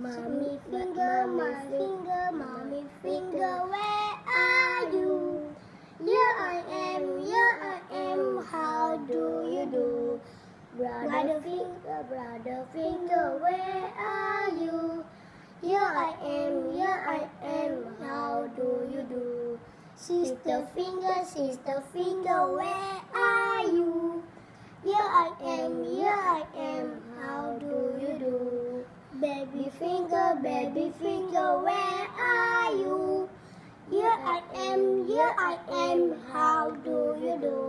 Mommy finger, mommy finger, where are you? Here I am, how do you do? Brother finger, where are you? Here I am, how do you do? Sister finger, where are you? Here I am, how do you do? Baby finger, where are you? Here I am, how do you do?